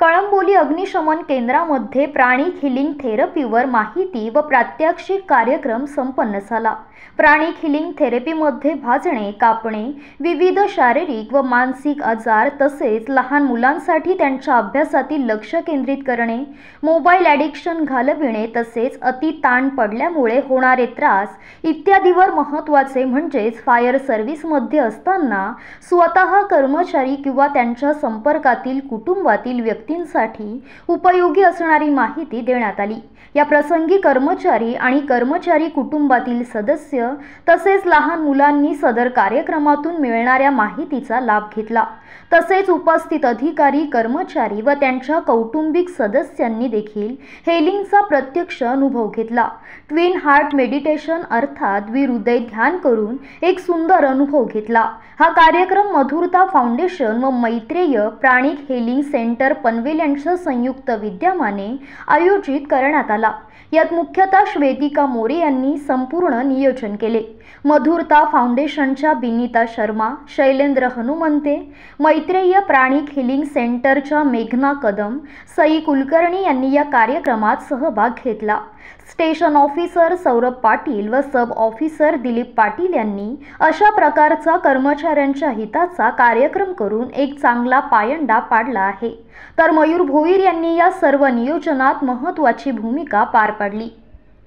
कळंबोली अग्निशमन केंद्रामध्ये प्राणिक हिलिंग थेरपीवर माहिती व प्रात्यक्षिक कार्यक्रम संपन्न झाला। प्राणिक हिलिंग थेरपीमध्ये भाजणे, कापणे, विविध शारीरिक व मानसिक आजार तसेच लहान मुलांसाठी त्यांच्या अभ्यासातील लक्ष केंद्रित करणे, मोबाईल ॲडिक्शन घालविणे तसेच अति ताण पडल्यामुळे होणारे त्रास इत्यादीवर महत्त्वाचे म्हणजेच फायर सर्व्हिसमध्ये असताना स्वतः कर्मचारी किंवा त्यांच्या संपर्कातील कुटुंबातील व्यक्तींसाठी उपयोगी असणारी माहिती देण्यात आली। या प्रसंगी कर्मचारी आणि कर्मचारी कुटुंबातील सदस्य तसेच लहान मुलांनी सदर कार्यक्रमातून मिळणाऱ्या माहितीचा लाभ घेतला। तसेच उपस्थित अधिकारी, कर्मचारी व त्यांच्या कौटुंबिक सदस्यांनी देखील हेलिंगचा प्रत्यक्ष अनुभव घेतला। ट्विन हार्ट मेडिटेशन अर्थात द्विहृदय ध्यान करून एक सुंदर अनुभव घेतला। हा कार्यक्रम मधुरता फाउंडेशन व Maitreya pranic healing centre Panvel यांच्या संयुक्त विद्यमाने आयोजित करण्यात आला। यात मुख्यतः श्वेतिका मोरे यांनी संपूर्ण नियोजन केले। मधुरता फाउंडेशनच्या बिनीता शर्मा, शैलेंद्र हनुमंते, मैत्रेय प्राणिक हिलिंग सेंटरच्या मेघना कदम, सई कुलकर्णी यांनी या कार्यक्रमात सहभाग घेतला। स्टेशन ऑफिसर सौरभ पाटील व सब ऑफिसर दिलीप पाटील यांनी अशा प्रकारचा कर्मचाऱ्यांच्या हिताचा कार्यक्रम करून एक चांगला पायंडा पाडला आहे। तर मयूर भोईर यांनी या सर्व नियोजनात महत्त्वाची भूमिका पार पाडली।